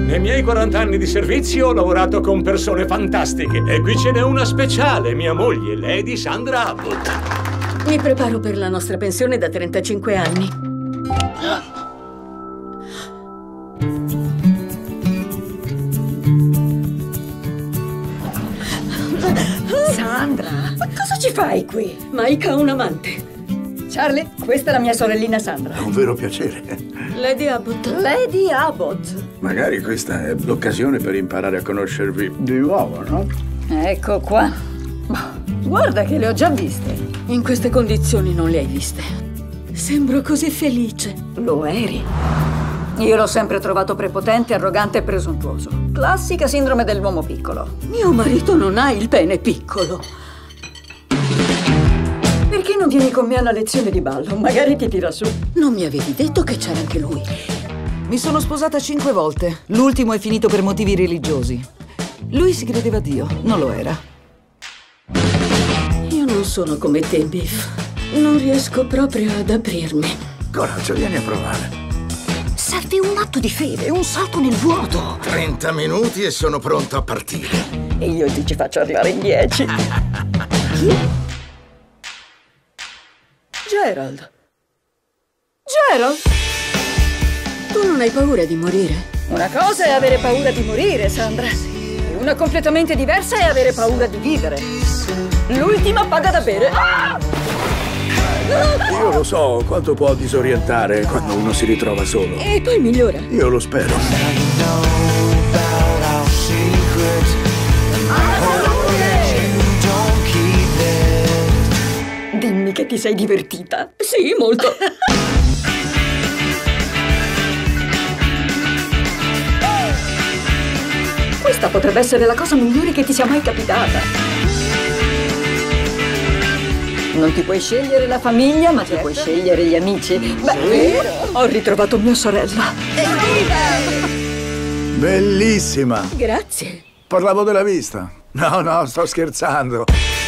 Nei miei 40 anni di servizio ho lavorato con persone fantastiche. E qui ce n'è una speciale, mia moglie, Lady Sandra Abbott. Mi preparo per la nostra pensione da 35 anni. Sandra, ma cosa ci fai qui? Mike ha un amante. Charlie, questa è la mia sorellina Sandra. È un vero piacere. Lady Abbott. Lady Abbott. Magari questa è l'occasione per imparare a conoscervi di nuovo, no? Ecco qua. Guarda che le ho già viste. In queste condizioni non le hai viste. Sembro così felice. Lo eri. Io l'ho sempre trovato prepotente, arrogante e presuntuoso. Classica sindrome dell'uomo piccolo. Mio marito non ha il pene piccolo. Perché non vieni con me alla lezione di ballo? Magari ti tira su. Non mi avevi detto che c'era anche lui? Mi sono sposata 5 volte. L'ultimo è finito per motivi religiosi. Lui si credeva Dio, non lo era. Io non sono come te, Biff. Non riesco proprio ad aprirmi. Coraggio, vieni a provare. Serve un atto di fede, un salto nel vuoto. 30 minuti e sono pronto a partire. E io ti ci faccio arrivare in 10. Gerald. Gerald? Tu non hai paura di morire? Una cosa è avere paura di morire, Sandra. E una completamente diversa è avere paura di vivere. L'ultima paga da bere. Io lo so quanto può disorientare quando uno si ritrova solo. E poi migliora. Io lo spero. Dimmi che ti sei divertita. Sì, molto. Questa potrebbe essere la cosa migliore che ti sia mai capitata. Non ti puoi scegliere la famiglia, ma ti puoi scegliere gli amici. Beh, ho ritrovato mia sorella. Bellissima. Grazie. Parlavo della vista. No, sto scherzando.